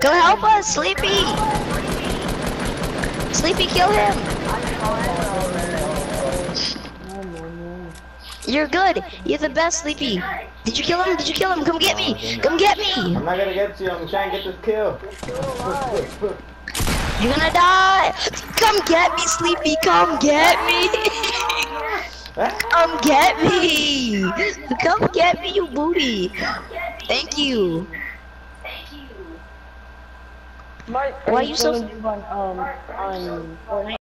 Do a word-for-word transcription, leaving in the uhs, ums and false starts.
Go help us, Sleepy! Sleepy, kill him! You're good. You're the best, Sleepy. Did you kill him? Did you kill him? Come get me! Come get me! I'm not gonna get you. I'm trying to get this kill. You're gonna die! Come get me, Sleepy! Come get me! Come get me! Come get me, you booty! Thank you. Why are you so? On um on Fortnite?